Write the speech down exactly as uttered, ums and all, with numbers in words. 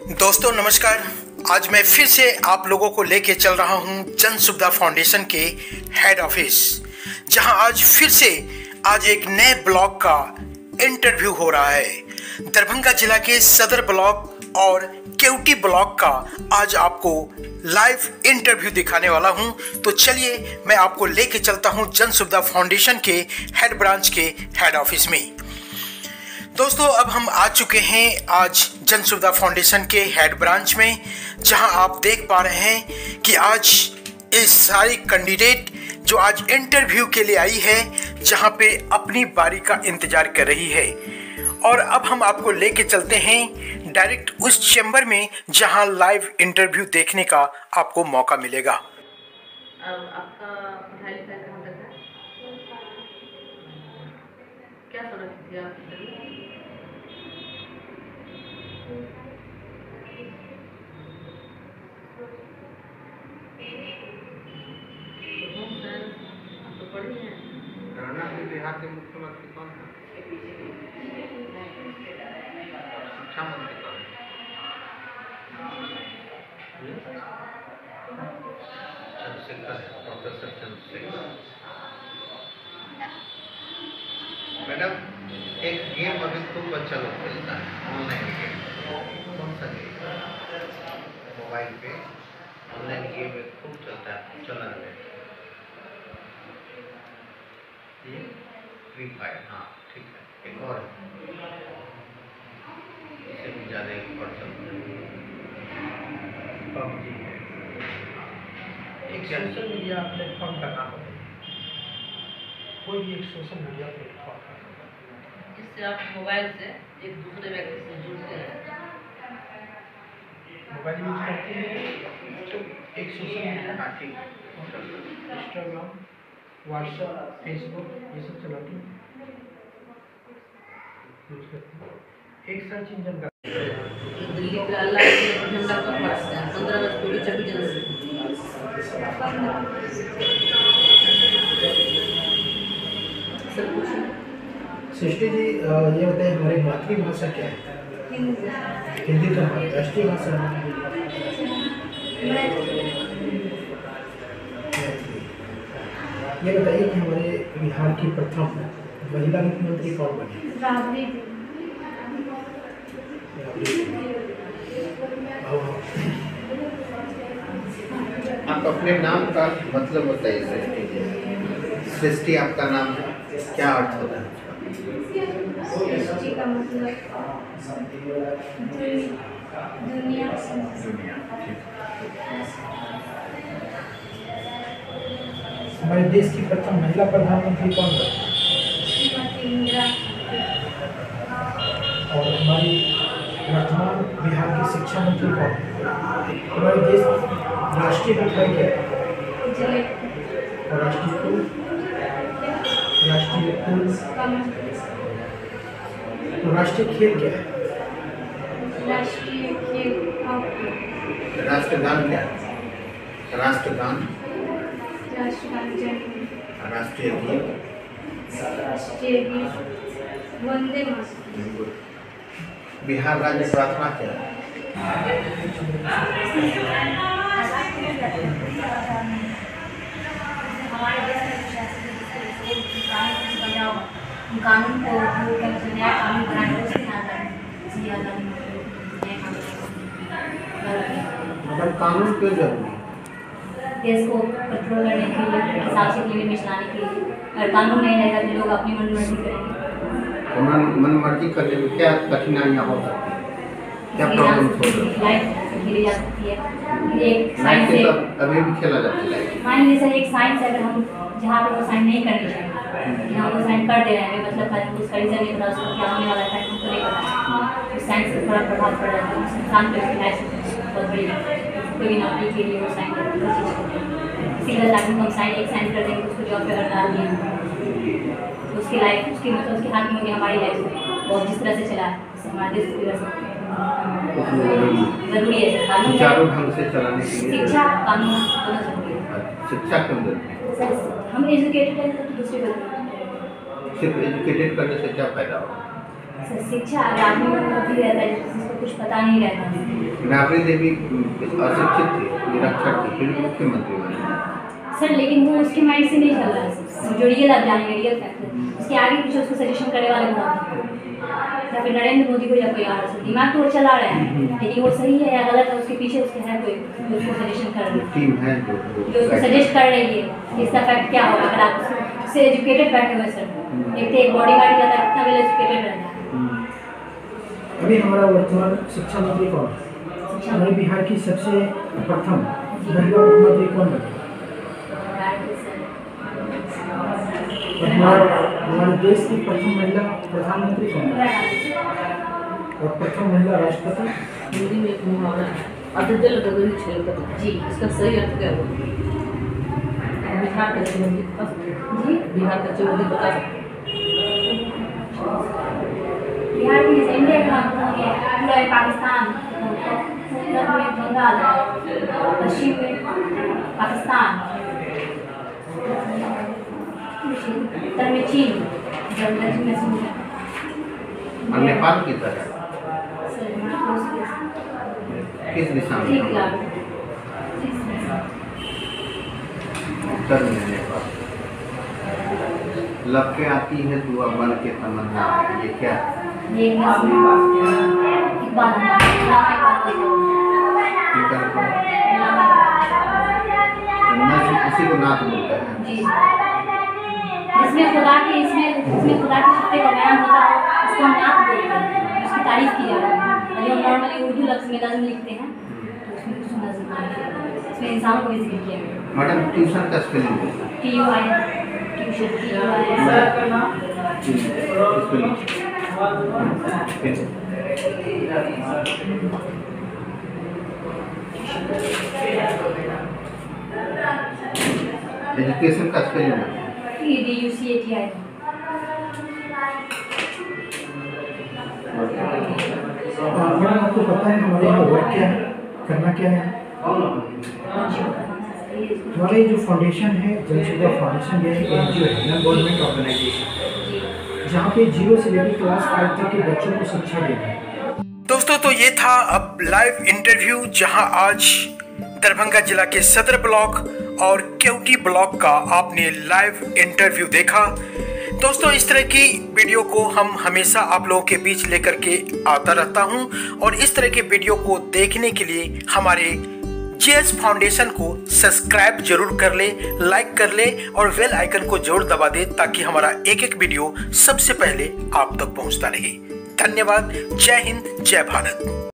दोस्तों नमस्कार। आज मैं फिर से आप लोगों को लेके चल रहा हूं जन सुविधा फाउंडेशन के हेड ऑफिस, जहां आज फिर से आज एक नए ब्लॉक का इंटरव्यू हो रहा है। दरभंगा जिला के सदर ब्लॉक और केवटी ब्लॉक का आज आपको लाइव इंटरव्यू दिखाने वाला हूं। तो चलिए मैं आपको लेके चलता हूं जन सुविधा फाउंडेशन के हेड ब्रांच के हेड ऑफिस में। दोस्तों अब हम आ चुके हैं आज जन सुविधा फाउंडेशन के हेड ब्रांच में, जहां आप देख पा रहे हैं कि आज इस सारी कैंडिडेट जो आज इंटरव्यू के लिए आई है, जहां पे अपनी बारी का इंतजार कर रही है। और अब हम आपको लेके चलते हैं डायरेक्ट उस चैम्बर में जहां लाइव इंटरव्यू देखने का आपको मौका मिलेगा। अब आपका पढ़ाई लिखाई कहाँ तक है? क्या समझ थी आप? बिहार के मुख्यमंत्री कौन था? शिक्षा मंत्री कौन? चंद्रशेखर, प्रोफेसर चंद्रशेखर। मैडम, एक गेम अभी खूब बच्चा लोग खेलता है, ऑनलाइन गेम। कौन सा गेम? मोबाइल पे ऑनलाइन गेम खूब चलता है, चला है फ्री फायर। हाँ ठीक है, एक और इससे भी ज़्यादा एक और चलता है पबजी है। एक सोशल मीडिया प्लेटफॉर्म का नाम है, कोई भी एक सोशल मीडिया प्लेटफॉर्म जिससे आप मोबाइल से एक दूसरे व्यक्ति से जुड़ते हैं। मोबाइल यूज करते हैं तो एक सोशल मीडिया। हाँ ठीक है, इंस्टाग्राम, व्हाट्सएप, फेसबुक, ये सब चलाते हैं, यूज करते हैं। एक सर्च इंजन का दिल्ली का अल्लाह के झंडा कब फहराता है? पंद्रह अगस्त को, छब्बीस जनवरी। सृष्टि जी, ये बताइए हमारी मातृभाषा क्या है? हिंदी तो हमारी राष्ट्रीय भाषा है। ये बताइए कि हमारे बिहार की प्रथम महिला मुख्यमंत्री कौन बनी? राबड़ी। आप अपने नाम का मतलब बताइए सृष्टि जी। सृष्टि आपका नाम है, क्या अर्थ होता है? सृष्टि का मतलब दुनिया। हमारे देश की प्रथम महिला प्रधानमंत्री कौन बनी? श्रीमती इंदिरा। और हमारी वर्तमान बिहार की शिक्षा मंत्री कौन? हमारे देश राष्ट्रीय मिठाई क्या है? जलेबी। और राष्ट्रीय फूल? राष्ट्रीय फूल। तो राष्ट्रीय खेल क्या है? राष्ट्रीय खेल हॉकी। राष्ट्रगान क्या है? राष्ट्रगान। राष्ट्रगान जय। राष्ट्रीय गीत? राष्ट्रीय गीत वंदे मातरम। बिहार राज्य प्रार्थना क्या है? हमारे देश में कानून को नया कानून बनाने मतलब कानून क्यों जरूरी? देश को कंट्रोल करने के लिए, हिसाब से लिमिट में चलाने के लिए। अगर कानून नहीं रहेगा तो लोग अपनी मनमर्जी करेंगे। मनमर्जी करने में क्या कठिनाइयाँ हो सकती हैं? क्या प्रॉब्लम हो सकती है? लाइफ खेली जा सकती है। एक साइंस से अभी भी खेला जाता है लाइफ। मान लीजिए एक साइंस अगर हम जहाँ पे वो साइन नहीं करनी चाहिए, यहाँ वो साइन कर दे रहे हैं, मतलब उसका रीज़न नहीं पता, उसको क्या होने वाला है हमको नहीं पता। उस साइंस से थोड़ा प्रभाव पड़ रहा है, उस इंसान पर उसकी लाइफ बहुत बड़ी कोई नौकरी के लिए वो साइन करते हैं। इसी वजह से हम साइन एक साइन कर देंगे तो उसको जॉब पे अगर डाल दिया, उसकी लाइफ उसकी मतलब उसके हाथ में होगी हमारी लाइफ बहुत जिस तरह से चला है, उससे हमारे देश को बिगड़ सकते हैं। जरूरी है कानून सुचारू ढंग से चलाने के लिए शिक्षा कानून दोनों जरूरी है। शिक्षा क्यों जरूरी है? हम एजुकेटेड हैं तो दूसरे को सिर्फ एजुकेटेड करने से क्या फायदा होगा? सर शिक्षा ग्रामीण लोगों को भी रहता है जिसको कुछ पता नहीं रहता। राबड़ी देवी अशिक्षित थी, निरक्षर थी, फिर मुख्यमंत्री बनी। सर लेकिन वो उसके माइंड से नहीं चल रहा है सर, जो रियल आप जानेंगे रियल फैक्टर उसके आगे पीछे उसको सजेशन करने वाले बहुत हैं, या फिर नरेंद्र मोदी को या कोई और सर दिमाग तो वो चला रहा है लेकिन वो सही है या गलत है उसके पीछे उसके है कोई जो उसको सजेशन कर रही है, टीम है जो जो उसको सजेस्ट कर रही है इसका फैक्ट क्या होगा। अगर आप उससे एजुकेटेड बैठे हुए सर, एक तो एक बॉडी गार्ड रहता है कितना वेल एजुकेटेड रहता है। अभी हमारा वर्तमान शिक्षा मंत्री कौन है? हमारे बिहार की सबसे प्रथम महिला मुख्यमंत्री कौन बने? और हमारे हमारे देश की प्रथम महिला प्रधानमंत्री कौन है? और प्रथम महिला राष्ट्रपति? हिंदी में एक मुहावरा है, अधजल गगन छलकत। जी, इसका सही अर्थ क्या होगा? बिहार का चुनौती बता सकते? जी, बिहार का चुनौती बता सकते? बिहार की जैसे इंडिया का पूरा है पाकिस्तान, उत्तर में बंगाल, पश्चिम में पाकिस्तान, उत्तर में चीन, दक्षिण में सूर्य। और नेपाल की तरह किस दिशा में? उत्तर में नेपाल। लब के आती है दुआ बन के तमन्ना, ये क्या? ये एक बात एक बात उसी को नाथ बोलते हैं। जी, इसमें खुदा की इसमें इसमें खुदा की शक्ति का बयान होता है, उसको हम नाथ बोलते हैं, उसकी तारीफ की जाती है। और जो नॉर्मली उर्दू लफ्ज़ में नज़्म लिखते हैं तो उसमें कुछ नज़्म इसमें इंसानों को भी जिक्र किया गया। मैडम ट्यूशन का spelling T U I tuition T U I education का spelling D U C A T I. Madam आपको पता है हमारे यहाँ वर्क क्या है, करना क्या है? हमारे जो फाउंडेशन है जनसुविधा फाउंडेशन, ये एक एन जी ओ है, नॉन गवर्नमेंट ऑर्गेनाइजेशन, जहाँ पे जीरो से लेकर क्लास फाइव तक के बच्चों को शिक्षा देता है। दोस्तों तो ये था अब लाइव इंटरव्यू जहां आज दरभंगा जिला के सदर ब्लॉक और केवटी ब्लॉक का आपने लाइव इंटरव्यू देखा। दोस्तों इस तरह की वीडियो को हम हमेशा आप लोगों के बीच लेकर के आता रहता हूं और इस तरह के वीडियो को देखने के लिए हमारे जेएस फाउंडेशन को सब्सक्राइब जरूर कर ले, लाइक कर ले और बेल आइकन को जरूर दबा दे ताकि हमारा एक एक वीडियो सबसे पहले आप तक पहुंचता रहे। धन्यवाद। जय हिंद, जय भारत।